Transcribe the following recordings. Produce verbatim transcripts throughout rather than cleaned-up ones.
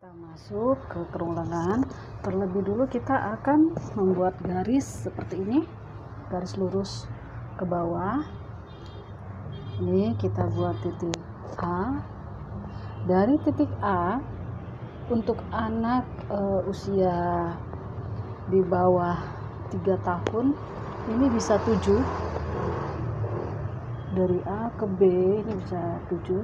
Kita masuk ke kerung lengan. Terlebih dulu kita akan membuat garis seperti ini, garis lurus ke bawah. Ini kita buat titik A. Dari titik A untuk anak e, usia di bawah tiga tahun ini bisa tujuh. Dari A ke B ini bisa tujuh.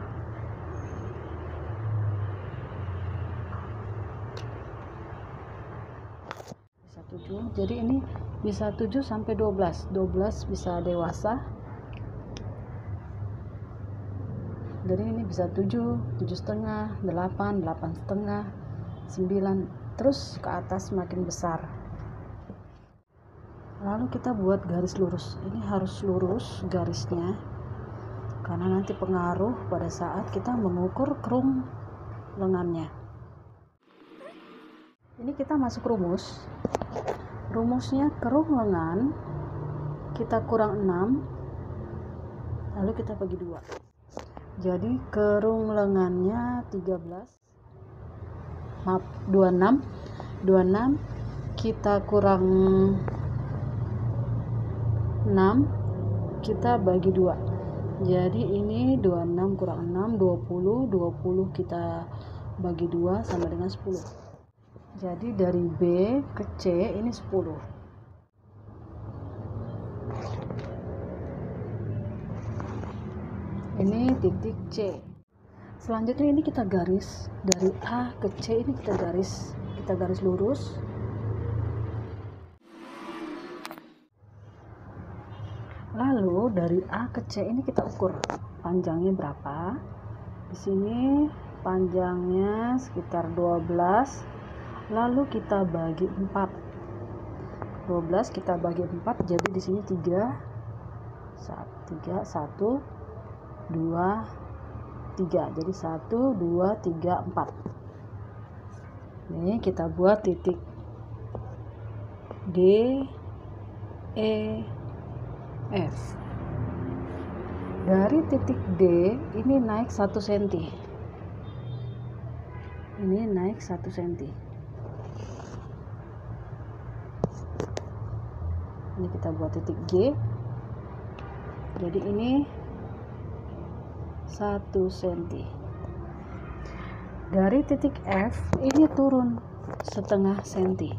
tujuh. Jadi ini bisa tujuh sampai dua belas. dua belas bisa dewasa. Jadi ini bisa tujuh, tujuh setengah, delapan, delapan setengah, sembilan, terus ke atas makin besar. Lalu kita buat garis lurus. Ini harus lurus garisnya, karena nanti pengaruh pada saat kita mengukur kerung lengannya. Ini kita masuk rumus. Rumusnya kerung lengan kita kurang enam, lalu kita bagi dua. Jadi kerung lengannya tiga belas, maaf dua puluh enam, dua puluh enam kita kurang enam, kita bagi dua. Jadi ini dua puluh enam kurang enam, dua puluh, dua puluh kita bagi dua sama dengan sepuluh. Jadi dari B ke C ini sepuluh. Ini titik C. Selanjutnya ini kita garis dari A ke C, ini kita garis, kita garis lurus. Lalu dari A ke C ini kita ukur panjangnya berapa. Di sini panjangnya sekitar dua belas. Lalu kita bagi empat. dua belas kita bagi empat, jadi di sini tiga, satu, dua, tiga. Jadi satu, dua, tiga, empat. Ini kita buat titik D, E, F. Dari titik D ini naik satu senti. Ini naik satu senti. Ini kita buat titik G. Jadi ini satu senti. Dari titik F ini turun setengah senti.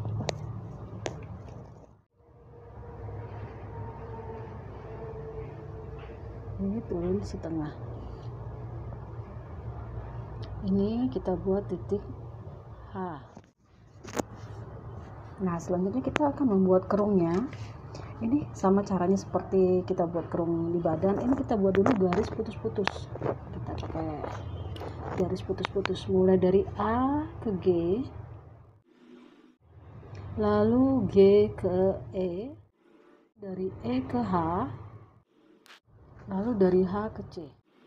Ini turun setengah. Ini kita buat titik H. Nah, selanjutnya kita akan membuat kerungnya. Ini sama caranya seperti kita buat kerung di badan. Ini kita buat dulu garis putus-putus. Kita pakai garis putus-putus mulai dari A ke G, lalu G ke E, dari E ke H, lalu dari H ke C.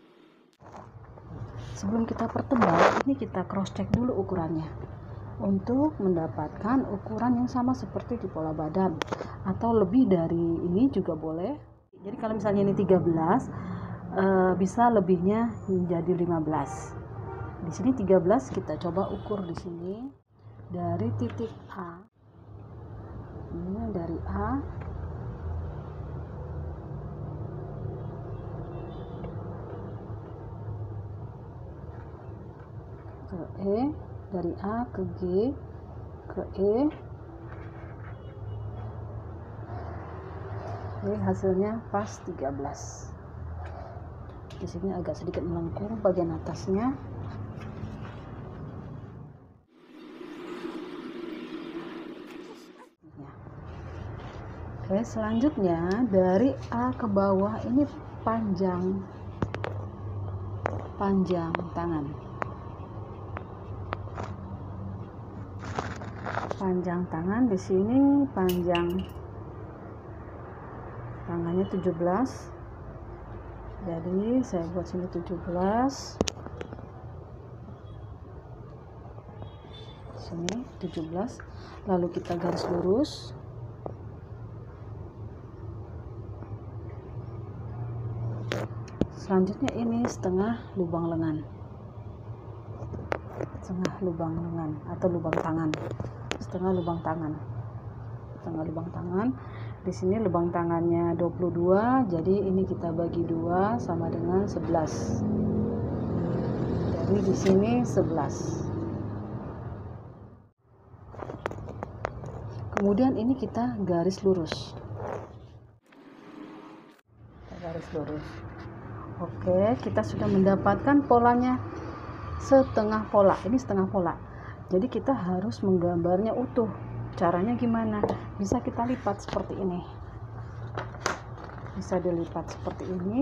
Sebelum kita pertebal, ini kita cross check dulu ukurannya untuk mendapatkan ukuran yang sama seperti di pola badan, atau lebih dari ini juga boleh. Jadi kalau misalnya ini tiga belas, e, bisa lebihnya menjadi lima belas. Di sini tiga belas, kita coba ukur di sini dari titik A. Ini dari A ke E, dari A ke G ke E. Ini hasilnya pas tiga belas. Di sini agak sedikit melengkung bagian atasnya. Oke, selanjutnya dari A ke bawah ini panjang panjang tangan. Panjang tangan di sini panjang tangannya tujuh belas. Jadi saya buat sini tujuh belas. Sini tujuh belas. Lalu kita garis lurus. Selanjutnya ini setengah lubang lengan. setengah lubang lengan atau lubang tangan, setengah lubang tangan, setengah lubang tangan. Di sini lubang tangannya dua puluh dua, jadi ini kita bagi dua sama dengan sebelas. Jadi di sini sebelas. Kemudian ini kita garis lurus. Garis lurus. Oke, kita sudah mendapatkan polanya setengah pola. Ini setengah pola. Jadi kita harus menggambarnya utuh. Caranya gimana? Bisa kita lipat seperti ini. Bisa dilipat seperti ini.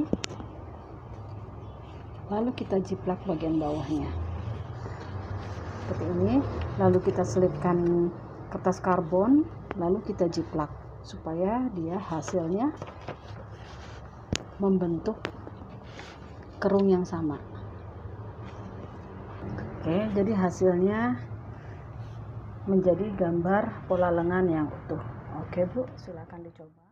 Lalu kita jiplak bagian bawahnya. Seperti ini. Lalu kita selipkan kertas karbon, lalu kita jiplak supaya dia hasilnya membentuk kerung yang sama. Oke, jadi hasilnya menjadi gambar pola lengan yang utuh. Oke Bu, silakan dicoba.